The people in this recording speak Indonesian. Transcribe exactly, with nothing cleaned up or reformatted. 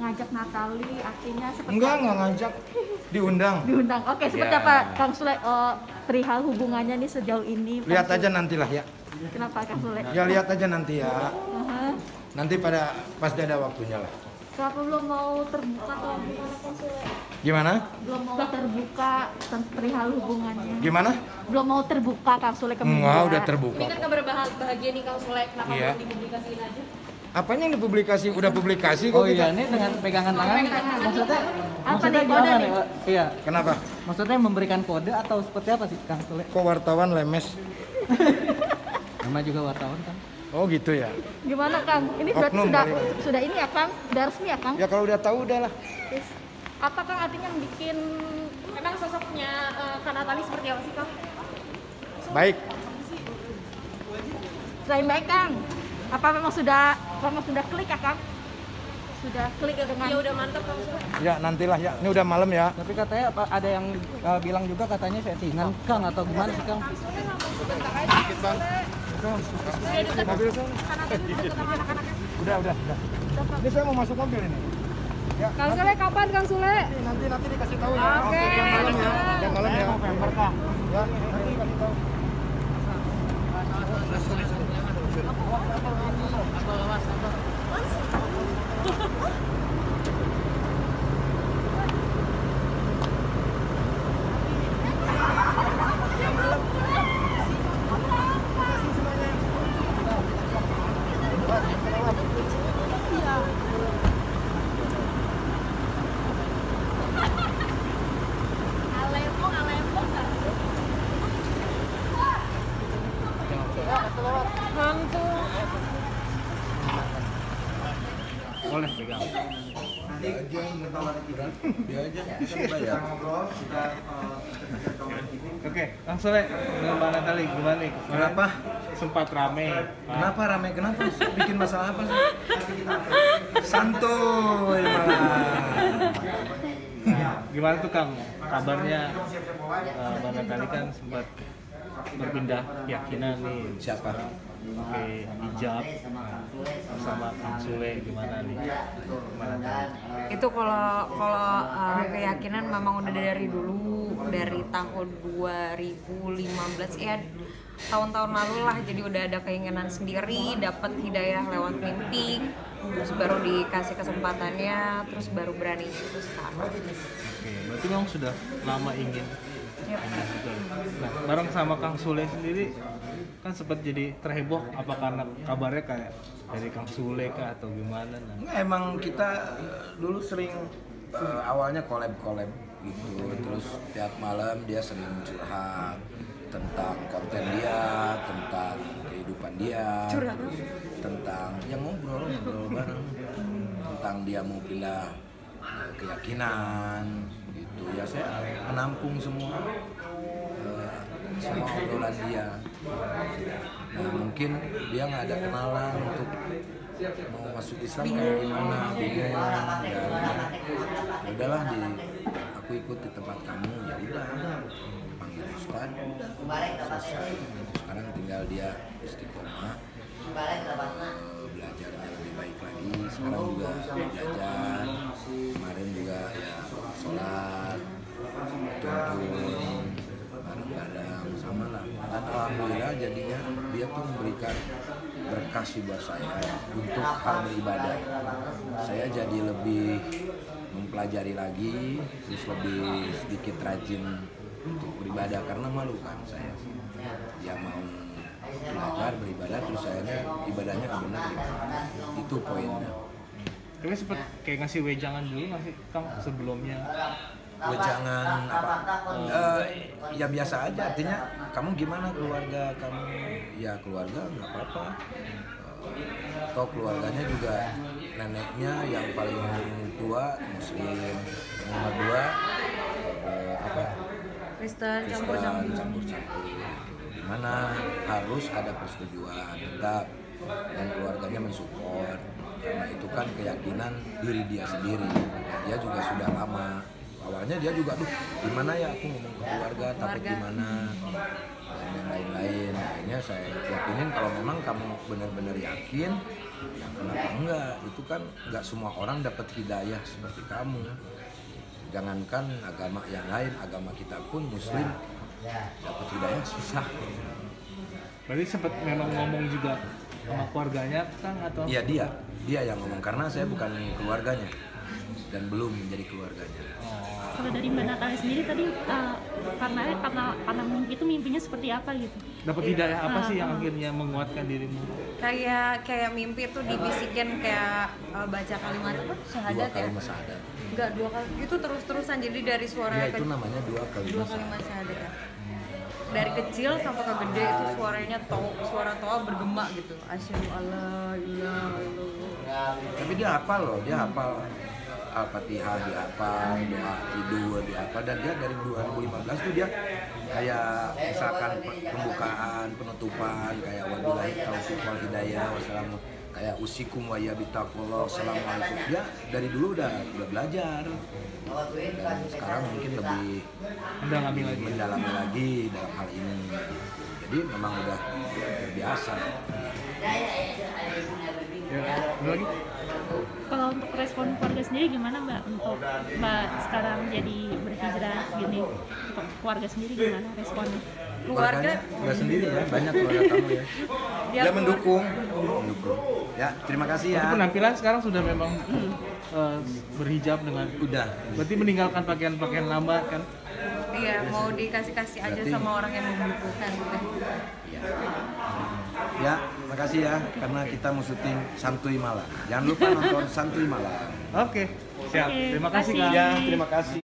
ngajak Natali, artinya seperti Enggak, enggak ngajak. Diundang. diundang. Oke, seperti Ya. apa Kang Sule uh, perihal hubungannya nih sejauh ini? Lihat Kang aja Sule? nantilah ya. Kenapa Kang Sule? Ya lihat aja nanti ya. Uh-huh. Nanti pada pasti ada waktunya lah. Kenapa belum mau terbuka atau gimana Kang Sule? Gimana? Belum mau terbuka tentang perihal hubungannya? Gimana? Belum mau terbuka Kang Sule ke media? Enggak, udah terbuka. Ini kan kabar bahagia nih Kang Sule, kenapa Iya. belum dipublikasiin aja? Apanya yang dipublikasi? Udah publikasi kok Oh kita. iya, ini dengan pegangan tangan. Maksudnya, Apa maksudnya nih, gimana kode nih? nih? Pak? Iya, Kenapa? maksudnya memberikan kode atau seperti apa sih Kang Sule? Kok wartawan lemes? Nama juga wartawan kan? Oh gitu ya. Gimana Kang? Ini berarti Oknum sudah kali. sudah ini ya Kang? Sudah resmi ya Kang? Ya kalau udah tahu udah lah. Terus, apa Kang artinya yang bikin Emang sosoknya uh, Kak Natali seperti apa sih Kang? Baik. selain baik Kang? Apa memang sudah memang sudah klik ya Kang? Sudah klik ya dengan Ya udah mantap Kang Sule. Ya nantilah ya. Ini udah malam ya. Tapi katanya Pak, ada yang uh, bilang juga katanya settingan Kang atau gimana sih Kang? Mobil saya. Udah, udah, udah. Ini saya mau masuk mobil ini. Ya, Kang Sule kapan Kang Sule? nanti nanti dikasih tahu ya. Oke. Jam malam ya. Jam malam ya. November Kang. Ya, nanti dikasih tahu. Boleh pegang. Dia aja yang dia aja kita bayar. Oke, Kang Sule, dengan Mbak Natali gimana nih? Kenapa? Sempat rame. Kenapa rame? Kenapa? Bikin masalah apa sih? Santuy malah. Gimana tuh Kang? Kabarnya uh, Mbak Natali kan sempat berpindah keyakinan nih. Siapa? Oke, hijab bersama Kang Sule gimana nih? Gimana Kang? Itu kalau kalau uh, keyakinan memang udah dari dulu, dari tahun dua ribu lima belas ya, tahun-tahun lalu lah. Jadi udah ada keinginan sendiri, dapat hidayah lewat mimpi, terus baru dikasih kesempatannya, terus baru berani itu sekarang. Oke, berarti memang sudah lama ingin. Yep. Nah, bareng sama Kang Sule sendiri kan sempat jadi terheboh, apa karena kabarnya kayak dari Kang Sule kah atau gimana? Nah. Enggak, emang kita eh, dulu sering eh, awalnya collab-collab gitu, terus tiap malam dia sering curhat tentang konten dia, tentang kehidupan dia, terus tentang yang ngobrol ngobrol bareng tentang dia mau pindah eh, keyakinan gitu ya. Saya menampung semua eh, semua obrolan dia. Nah mungkin dia nggak ada kenalan untuk mau masuk Islam kayak gimana, bingung ya, ya udahlah di aku ikut di tempat kamu, ya udah panggil Ustaz, selesai. Sekarang tinggal dia istiqomah, eh, belajarnya lebih baik lagi. Sekarang juga belajar, kemarin juga ya sholat, tuntun bareng-bareng sama lah. Dan alhamdulillah jadinya dia tuh memberikan berkah sih buat saya untuk hal beribadah. Saya jadi lebih mempelajari lagi, terus lebih sedikit rajin untuk beribadah karena malu kan saya. Ya mau belajar beribadah terus sayanya ibadahnya nggak benar gimana? Itu poinnya. Tapi sempat kayak ngasih wejangan dulu nggak sih Kang sebelumnya? Jangan apa uh, ya biasa aja, artinya kamu gimana keluarga kamu, ya keluarga nggak apa-apa, uh, toh keluarganya juga neneknya yang paling tua muslim, yang nomor dua uh, apa Kristen Kristen campur-campur. campur-campur gitu. Dimana harus ada persetujuan tetap dan keluarganya mensupport karena itu kan keyakinan diri dia sendiri dan dia juga sudah lama. Awalnya dia juga, aduh gimana ya aku ngomong ke keluarga, takut gimana dan yang lain-lain. Akhirnya saya yakinin kalau memang kamu benar-benar yakin Ya kenapa enggak? Itu kan enggak semua orang dapat hidayah seperti kamu. Jangankan agama yang lain, agama kita pun Muslim dapat hidayah susah. Berarti sempat memang ngomong juga sama keluarganya Kang atau? Iya dia, dia yang ngomong karena saya bukan keluarganya dan belum menjadi keluarganya. Kalau dari Mbak Natali sendiri tadi uh, karena karena karena mimpi itu mimpinya seperti apa gitu? Dapat hidayah apa sih yang akhirnya menguatkan dirimu? Kayak kayak mimpi tuh dibisikin kayak uh, baca kalimat apa? Dua Syahadat ya? kalimat syahadat. Enggak, dua kali. Itu terus-terusan jadi dari suara Ya ke- itu namanya dua dua kalimat kalimat syahadat. syahadat ya. Dari kecil sampai ke gede itu suaranya to, suara toa bergema gitu. Asyhadu alla ilaha illallah. Tapi dia hafal loh, dia hafal eh, Al-Fatihah, dia hafal doa tidur, dia hafal dan dia dari dua ribu lima belas tuh dia kayak misalkan pe- pembukaan, penutupan kayak wabillahi taufiq wal hidayah wassalamu kayak usikum wa ya bitaqullah assalamualaikum. Dia dari dulu udah udah belajar. Dan sekarang mungkin lebih Mendalami lagi. mendalami lagi dalam hal ini. Jadi memang udah terbiasa. Ya, ada lagi? Kalau untuk respon keluarga sendiri gimana Mbak untuk Mbak sekarang jadi berhijrah gini, untuk keluarga sendiri gimana responnya? Keluarganya nggak sendiri ya, banyak keluarga kamu ya. Dia mendukung, mendukung. Ya, terima kasih ya. Berarti penampilan sekarang sudah memang eh, berhijab dengan Udah. berarti meninggalkan pakaian-pakaian lambat kan? Iya, mau dikasih-kasih aja Berarti- sama orang yang membutuhkan gitu. Ya. Ya, makasih ya karena kita mau syuting Santuy Malam. Jangan lupa nonton Santuy Malam. Oke, siap. Oke, Terima kasih terima Kang. kasih. Ya, terima kasih.